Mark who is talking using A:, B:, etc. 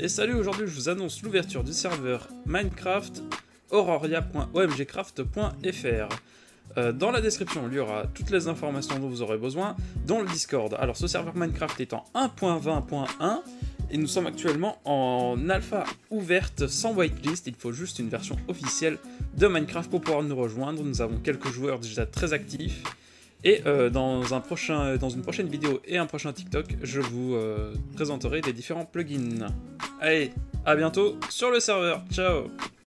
A: Et salut, aujourd'hui je vous annonce l'ouverture du serveur Minecraft auroria.omgcraft.fr. Dans la description, il y aura toutes les informations dont vous aurez besoin, dont le Discord. Alors ce serveur Minecraft est en 1.20.1 et nous sommes actuellement en alpha ouverte sans whitelist. Il faut juste une version officielle de Minecraft pour pouvoir nous rejoindre. Nous avons quelques joueurs déjà très actifs. Et dans une prochaine vidéo et un prochain TikTok, je vous présenterai les différents plugins. Allez, à bientôt sur le serveur. Ciao!